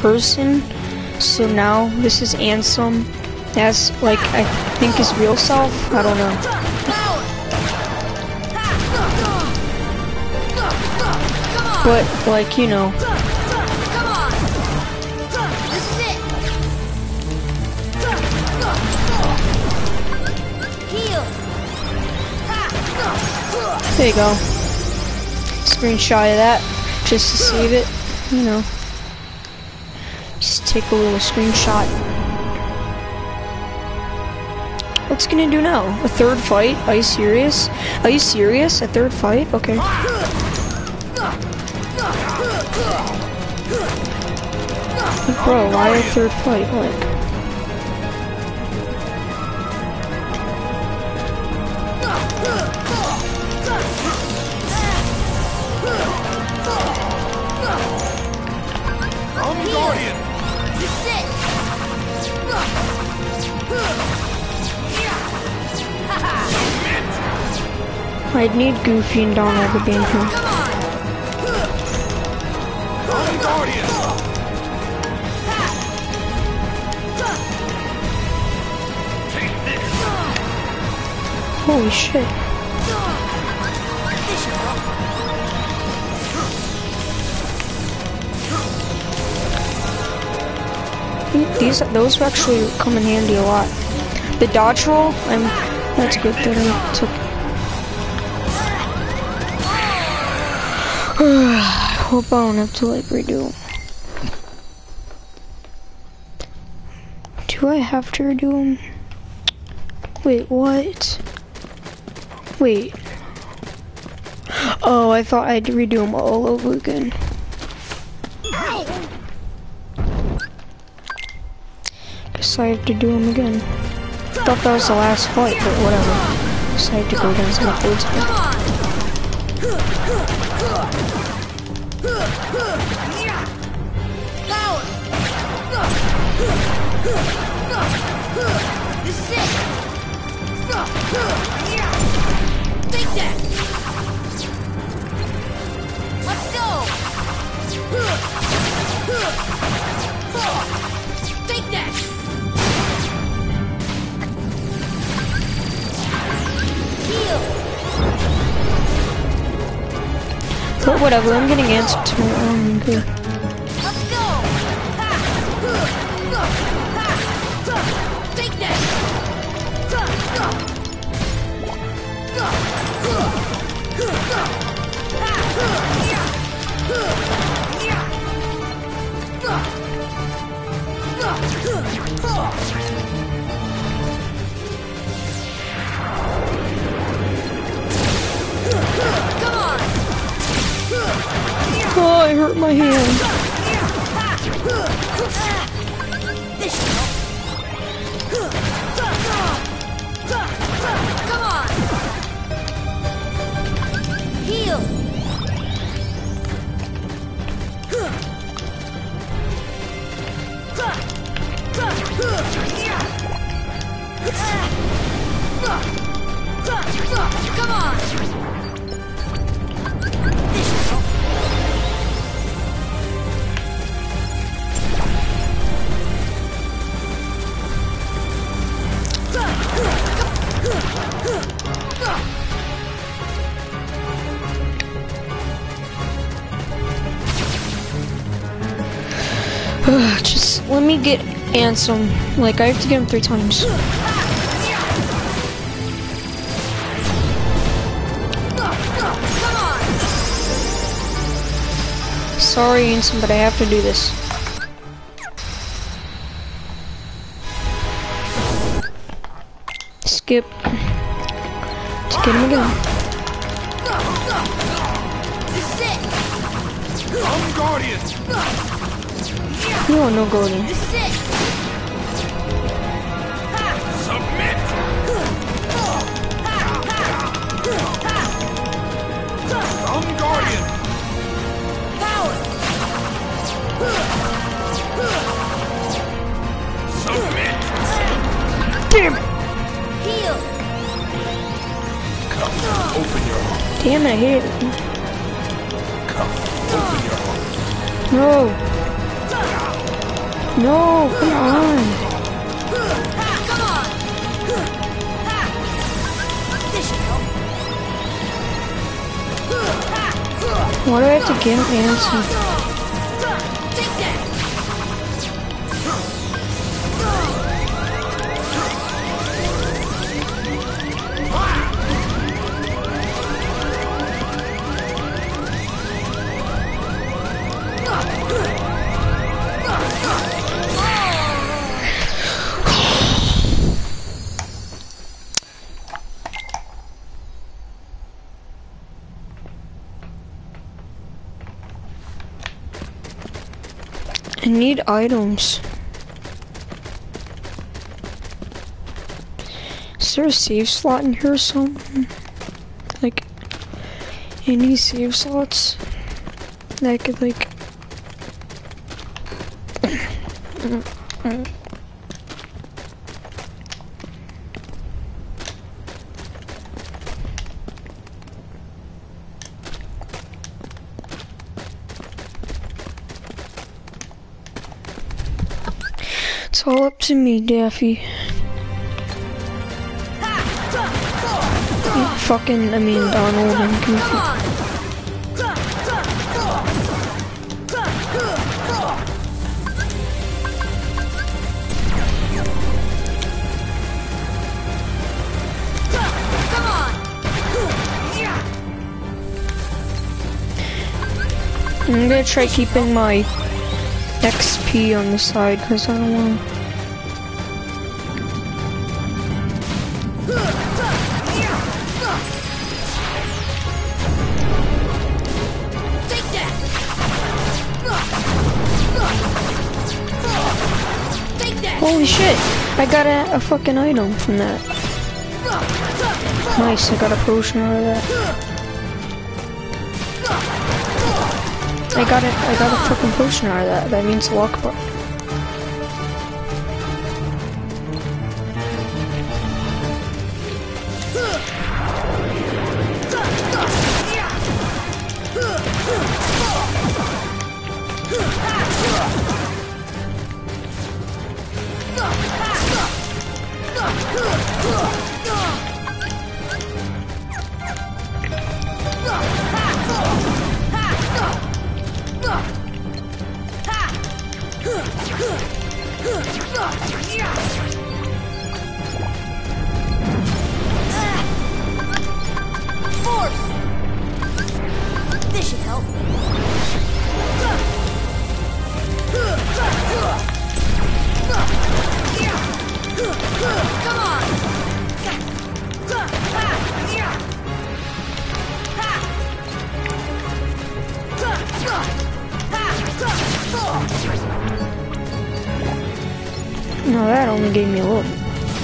person. So now this is Ansem. That's like I think his real self. I don't know. But like you know. There you go. Screenshot of that, just to save it, you know. Just take a little screenshot. What's gonna do now? A third fight? Are you serious? Are you serious? A third fight? Okay. Bro, why a third fight? What? I'd need Goofy and Donald to be in here. Holy shit. Those actually come in handy a lot. The dodge roll, that's good that I took. I hope I don't have to like redo. Do I have to redo them? Wait, what? Wait. Oh, I thought I had to redo them all over again. Guess I have to do them again. I thought that was the last fight, but whatever. Guess I have to go against my third time. This is it. Take that. Let's go. Take that. Heal. But whatever, I'm getting answered to my own good. Let's go. Take that. Oh, I hurt my hand. Come on. Heal. Come on. Just let me get Ansem. Like, I have to get him 3 times. Sorry, Ansem, but I have to do this. Skip. Let's get him again. You don't know Golden. Submit. Guardian. Power. Submit. Damn it. Heal. Come, open your heart. Damn it, I hit it. Come, open your heart. No. No, come on. Come on! This should help. Why do I have to get him answer? Take that! I need items. Is there a save slot in here or something? Like, any save slots that I could, like... It's all up to me, Daffy. Fucking, I mean, Donald and Goofy. I'm gonna try keeping my XP on the side because I don't want to. Holy shit! I got a fucking item from that. Nice, I got a potion out of that. I got a fucking potion out of that. That means lockbox. This should help. Come on! No, that only gave me a little.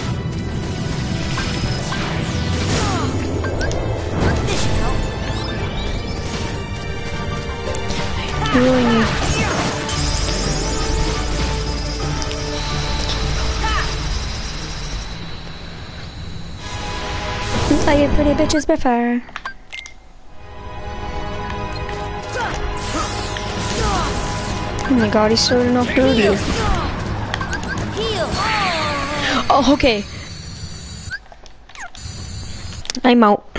This should help. Really need. I get pretty bitches before. Oh my god, he's starting off dirty. Heal. Oh, okay. I'm out.